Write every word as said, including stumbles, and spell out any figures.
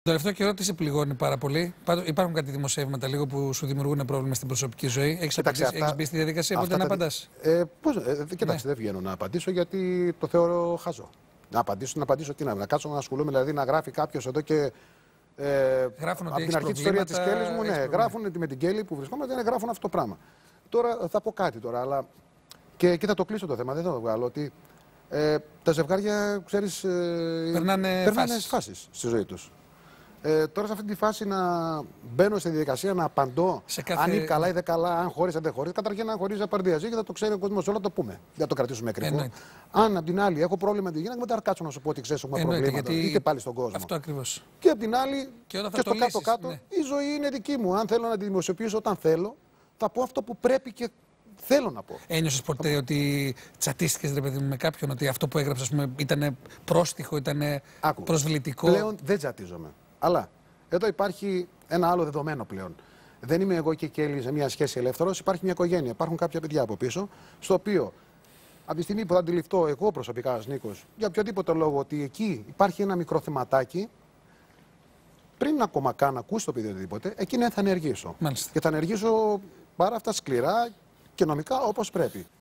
Το τελευταίο καιρό τι σε πληγώνει πάρα πολύ? Υπάρχουν κάτι δημοσιεύματα λίγο που σου δημιουργούν πρόβλημα στην προσωπική ζωή. Έχεις μπει στη διαδικασία, πότε να απαντάς? Ε, πώς, ε, κοιτάξτε, ναι. Δεν βγαίνω να απαντήσω γιατί το θεωρώ χάζο. Να απαντήσω, να απαντήσω τι να, να κάτσω να ασχολούμαι, δηλαδή να γράφει κάποιο εδώ και. Ε, γράφουν από την αρχή τη ιστορία τη Κέλλης μου, ναι, γράφουν με την Κέλλη που βρισκόμαστε, ναι, γράφουν αυτό το πράγμα. Τώρα θα πω κάτι τώρα, αλλά. Και, και θα το κλείσω το θέμα, δεν θα το βγάλω. Ότι ε, τα ζευγάρια, ξέρεις, ε, περνάνε, περνάνε φάσεις στη ζωή τους. Ε, τώρα σε αυτή τη φάση να μπαίνω στη διαδικασία να απαντώ κάθε... αν είναι καλά ή δεν καλά, αν χωρίζει ή δεν χωρίζει. Καταρχήν, αν χωρίζει απαρδιαζή και θα το ξέρει ο κόσμος, όλα το πούμε. Δεν το κρατήσουμε κρυφό. Εννοείται. Αν απ' την άλλη έχω πρόβλημα με τη γυναίκα, μετά κάτσω να σου πω ότι ξέρει έχουμε Εννοείται, προβλήματα. γιατί... Είτε πάλι στον κόσμο. Αυτό ακριβώς. Και απ' την άλλη, και, και στο κάτω-κάτω, ναι. Η ζωή είναι δική μου. Αν θέλω να τη δημοσιοποιήσω όταν θέλω, θα πω αυτό που πρέπει και θέλω να πω. Ένιωσες ποτέ ότι τσατίστηκες, ρε παιδί μου, με κάποιον, ότι αυτό που έγραψες ήταν πρόστιχο, ήταν προσβλητικό? Πλέον δεν τσατίζομαι. Αλλά εδώ υπάρχει ένα άλλο δεδομένο πλέον. Δεν είμαι εγώ και η Κέλλη σε μια σχέση ελεύθερος, υπάρχει μια οικογένεια. Υπάρχουν κάποια παιδιά από πίσω, στο οποίο από τη στιγμή που θα αντιληφθώ εγώ προσωπικά ως Νίκος, για οποιοδήποτε λόγο, ότι εκεί υπάρχει ένα μικρό θεματάκι, πριν ακόμα καν ακούσει το παιδί οτιδήποτε, εκεί ναι, θα ενεργήσω. Μάλιστα. Και θα ενεργήσω πάρα αυτά σκληρά και νομικά όπως πρέπει.